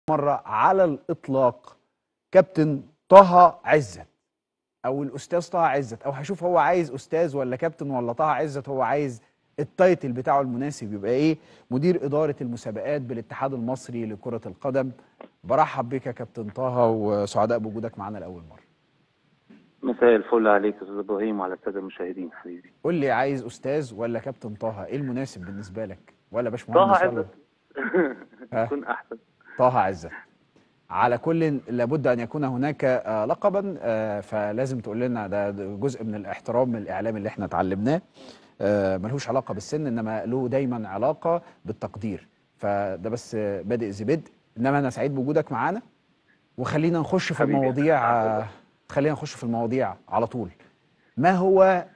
مرة على الإطلاق كابتن طه عزت أو الأستاذ طه عزت، أو هشوف هو عايز أستاذ ولا كابتن ولا طه عزت، هو عايز التايتل بتاعه المناسب يبقى إيه؟ مدير إدارة المسابقات بالاتحاد المصري لكرة القدم. برحب بك يا كابتن طه وسعداء بوجودك معانا لأول مرة. مساء الفل عليك يا استاذ ابراهيم وعلى الساده المشاهدين حبيبي. قول لي، عايز أستاذ ولا كابتن طه؟ إيه المناسب بالنسبة لك؟ ولا طه باشمهندس ولا عزت ها؟ يكون احسن. طه عزت. على كل لابد أن يكون هناك لقبا، فلازم تقول لنا ده جزء من الاحترام الإعلامي اللي احنا اتعلمناه، ملهوش علاقة بالسن إنما له دايما علاقة بالتقدير. فده بس بادئ ذي بدء، إنما أنا سعيد بوجودك معانا. وخلينا نخش في حبيبي المواضيع، أنا خلينا نخش في المواضيع على طول. ما هو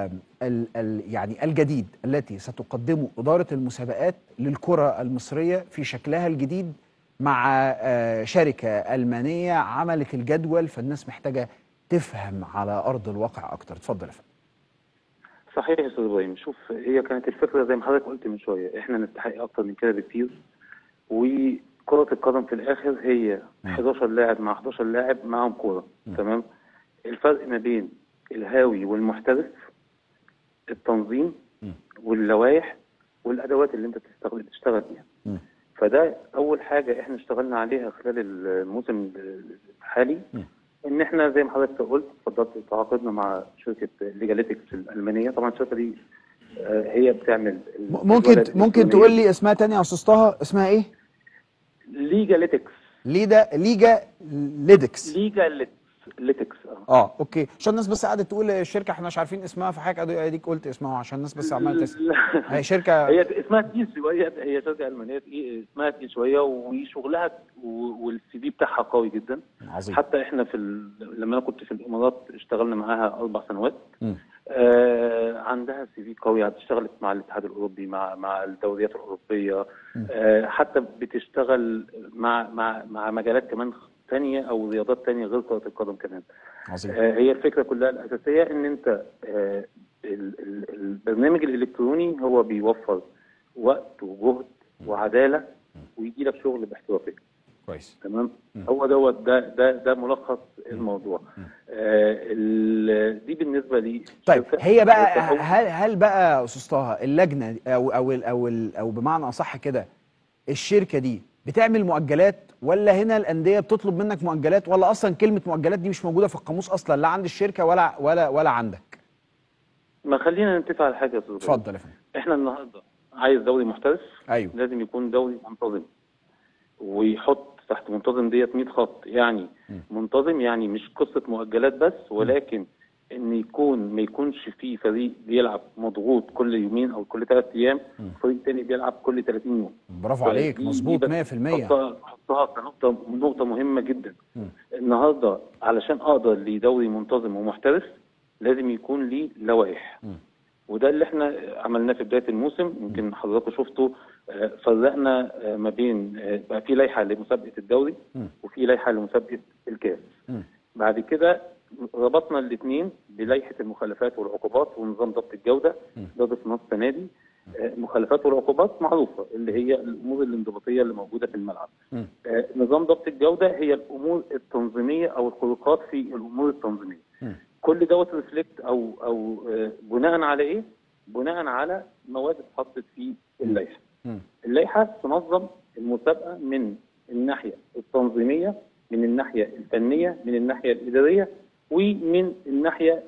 يعني الجديد التي ستقدمه إدارة المسابقات للكرة المصرية في شكلها الجديد مع شركة ألمانية عملت الجدول، فالناس محتاجة تفهم على أرض الواقع أكتر. اتفضل يا فندم. صحيح يا استاذ ابراهيم، شوف هي كانت الفكره زي ما حضرتك قلت من شويه، احنا نستحق اكتر من كده بكتير. وكره القدم في الاخر هي 11 لاعب مع 11 لاعب معاهم كوره، تمام. الفرق ما بين الهاوي والمحترف التنظيم واللوائح والادوات اللي انت تشتغل بيها. فده اول حاجه احنا اشتغلنا عليها خلال الموسم الحالي، ان احنا زي ما حضرتك قلت اتفضلت تعاقدنا مع شركه ليجاليتكس الالمانيه. طبعا الشركه دي هي بتعمل ممكن تقول لي اسمها تاني يا استاذ طه؟ اسمها ايه؟ ليجاليتكس. ليجا ليدكس. ليجاليتكس اوكي، عشان الناس بس قعدت تقول الشركه احنا مش عارفين اسمها، فحضرتك اديك قلت اسمها عشان الناس بس عماله تسال. هي شركه هي اسمها تقيل شويه، هي شركه المانيه اسمها تقيل شويه وشغلها والسي في بتاعها قوي جدا. عظيم. حتى احنا لما انا كنت في الامارات اشتغلنا معاها 4 سنوات. عندها سي في قوي، اشتغلت مع الاتحاد الاوروبي، مع الدوريات الاوروبيه. حتى بتشتغل مع مجالات كمان ثانيه او رياضات ثانيه غير كره القدم كمان. عظيم. هي الفكره كلها الاساسيه ان انت البرنامج الالكتروني هو بيوفر وقت وجهد وعداله ويجي لك شغل باحترافيه. كويس. تمام. هو ده ملخص الموضوع. دي بالنسبه لي. طيب هي بقى هل بقى استاذ طه اللجنه او بمعنى اصح كده الشركه دي بتعمل مؤجلات، ولا هنا الانديه بتطلب منك مؤجلات، ولا اصلا كلمه مؤجلات دي مش موجوده في القاموس اصلا، لا عند الشركه ولا عندك؟ ما خلينا نتفق على حاجه يا استاذ. اتفضل يا فندم. احنا النهارده عايز دوري محترف. ايوه. لازم يكون دوري منتظم، ويحط تحت منتظم ديت 100 خط. يعني منتظم يعني مش قصه مؤجلات بس، ولكن ان ما يكونش في فريق بيلعب مضغوط كل يومين او كل 3 ايام، فريق تاني بيلعب كل 30 يوم. برافو عليك، مظبوط 100%. حطها كنقطه مهمه جدا. النهارده علشان اقدر لدوري منتظم ومحترف لازم يكون ليه لوائح. وده اللي احنا عملناه في بدايه الموسم. يمكن حضراتكم شفتوا فرقنا ما بين بقى في لائحه لمسابقه الدوري وفي لائحه لمسابقه الكاس. بعد كده ربطنا الاثنين بلائحه المخالفات والعقوبات ونظام ضبط الجوده. ده ضفناه السنه دي. المخالفات والعقوبات معروفه اللي هي الامور الانضباطيه اللي موجوده في الملعب. نظام ضبط الجوده هي الامور التنظيميه او الخروقات في الامور التنظيميه. كل دوت ريفلكت او بناء على ايه؟ بناء على مواد اتحطت في اللائحه. اللائحه تنظم المسابقه من الناحيه التنظيميه، من الناحيه الفنيه، من الناحيه الاداريه، ومن الناحيه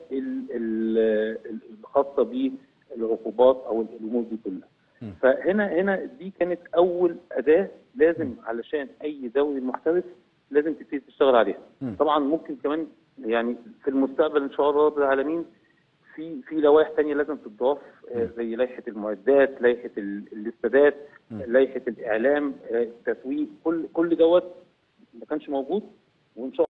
الخاصه بالعقوبات او الامور دي كلها. فهنا دي كانت اول اداه لازم علشان اي دوري محترف لازم تبتدي تشتغل عليها. طبعا ممكن كمان يعني في المستقبل ان شاء الله رب العالمين في لوائح ثانيه لازم تضاف، زي لائحه المعدات، لائحه الاستادات، لائحه الاعلام، التسويق. كل دوت ما كانش موجود، وان شاء الله